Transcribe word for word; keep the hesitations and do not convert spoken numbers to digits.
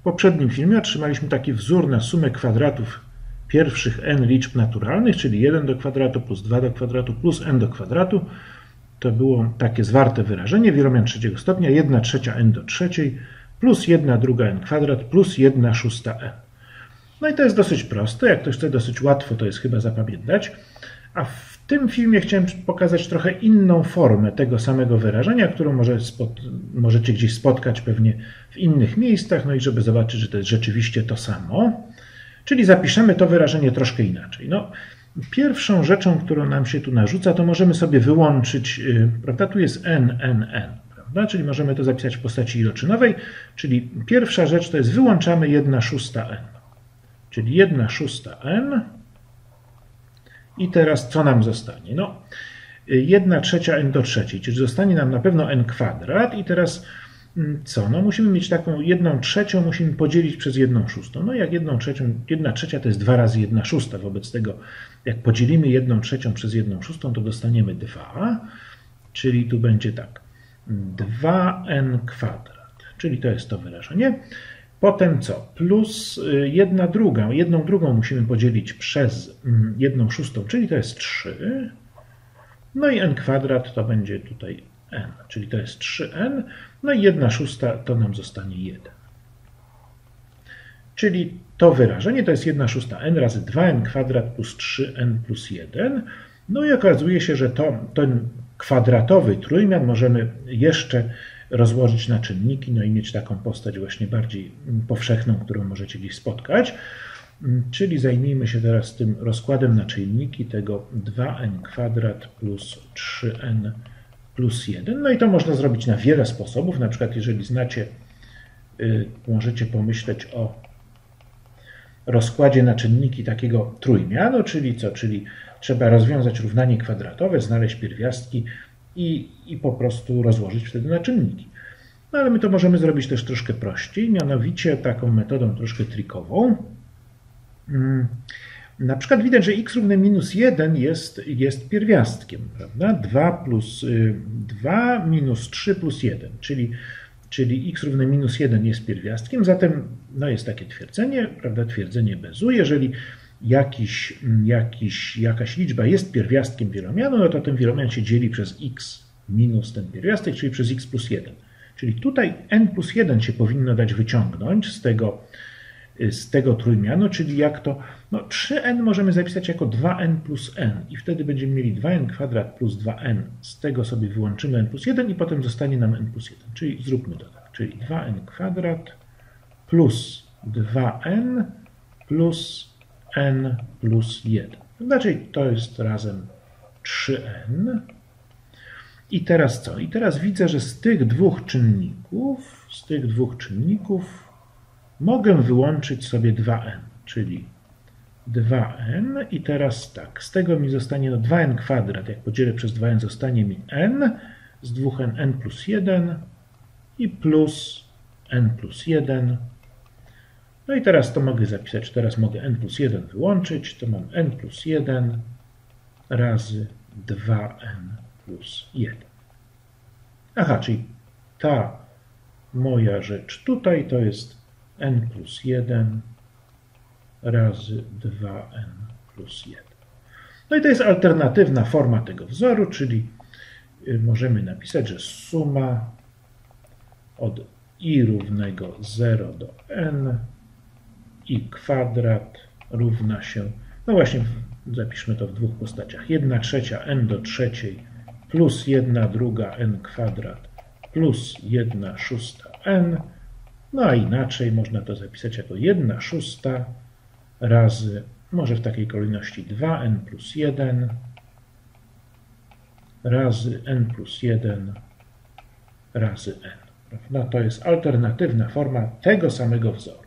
poprzednim filmie otrzymaliśmy taki wzór na sumę kwadratów pierwszych n liczb naturalnych, czyli jeden do kwadratu plus dwa do kwadratu plus n do kwadratu. To było takie zwarte wyrażenie, wielomian trzeciego stopnia, jedna trzecia n do trzeciej plus jedna druga n kwadrat plus jedna szósta n. No i to jest dosyć proste, jak ktoś chce dosyć łatwo, to jest chyba zapamiętać. A w tym filmie chciałem pokazać trochę inną formę tego samego wyrażenia, którą może spod, możecie gdzieś spotkać pewnie w innych miejscach, no i żeby zobaczyć, że to jest rzeczywiście to samo. Czyli zapiszemy to wyrażenie troszkę inaczej. No, pierwszą rzeczą, którą nam się tu narzuca, to możemy sobie wyłączyć, prawda, tu jest n, n, n, prawda, czyli możemy to zapisać w postaci iloczynowej, czyli pierwsza rzecz to jest wyłączamy jedna szósta n, czyli jedna szósta n i teraz co nam zostanie? No, jedna trzecia n do trzeciej, czyli zostanie nam na pewno n kwadrat i teraz co? No musimy mieć taką jedną trzecią, musimy podzielić przez jedną szóstą. No jak jedną trzecią, jedna trzecia to jest dwa razy jedna szósta. Wobec tego jak podzielimy jedną trzecią przez jedną szóstą, to dostaniemy dwa, czyli tu będzie tak, dwa n kwadrat, czyli to jest to wyrażenie. Potem co? Plus jedna druga, jedną drugą musimy podzielić przez jedną szóstą, czyli to jest trzy. No i n kwadrat to będzie tutaj n, czyli to jest trzy n, no i jedna szósta to nam zostanie jeden. Czyli to wyrażenie to jest jedna szósta n razy dwa n kwadrat plus trzy n plus jeden. No i okazuje się, że to, ten kwadratowy trójmian możemy jeszcze rozłożyć na czynniki, no i mieć taką postać właśnie bardziej powszechną, którą możecie gdzieś spotkać. Czyli zajmijmy się teraz tym rozkładem na czynniki tego dwa n kwadrat plus trzy n plus jeden. No i to można zrobić na wiele sposobów. Na przykład jeżeli znacie, możecie pomyśleć o rozkładzie na czynniki takiego trójmianu, czyli co? Czyli trzeba rozwiązać równanie kwadratowe, znaleźć pierwiastki i, i po prostu rozłożyć wtedy na czynniki. No ale my to możemy zrobić też troszkę prościej, mianowicie taką metodą troszkę trikową. Na przykład widać, że x równe minus jeden jest, jest pierwiastkiem, prawda? dwa plus dwa minus trzy plus jeden, czyli, czyli x równe minus jeden jest pierwiastkiem, zatem no jest takie twierdzenie, prawda? Twierdzenie bez u. Jeżeli jakiś, jakiś, jakaś liczba jest pierwiastkiem wielomianu, no to ten wielomian się dzieli przez x minus ten pierwiastek, czyli przez x plus jeden. Czyli tutaj n plus jeden się powinno dać wyciągnąć z tego, z tego trójmianu, czyli jak to, no trzy n możemy zapisać jako dwa n plus n i wtedy będziemy mieli dwa n kwadrat plus dwa n, z tego sobie wyłączymy n plus jeden i potem zostanie nam n plus jeden, czyli zróbmy to tak, czyli dwa n kwadrat plus dwa n plus n plus jeden, znaczy to jest razem trzy n. I teraz co? I teraz widzę, że z tych dwóch czynników, z tych dwóch czynników mogę wyłączyć sobie dwa n, czyli dwa n i teraz tak, z tego mi zostanie no dwa n kwadrat, jak podzielę przez dwa n zostanie mi n, z dwóch n n plus jeden i plus n plus jeden. No i teraz to mogę zapisać, teraz mogę n plus jeden wyłączyć, to mam n plus jeden razy dwa n plus jeden. Aha, czyli ta moja rzecz tutaj to jest n plus jeden razy dwa n plus jeden. No i to jest alternatywna forma tego wzoru, czyli możemy napisać, że suma od i równego zero do n i kwadrat równa się, no właśnie zapiszmy to w dwóch postaciach, jedna trzecia n do trzeciej plus jedna druga n kwadrat plus jedna szósta n, no a inaczej można to zapisać jako jedna szósta razy, może w takiej kolejności dwa n plus jeden razy n plus jeden razy n. No to jest alternatywna forma tego samego wzoru.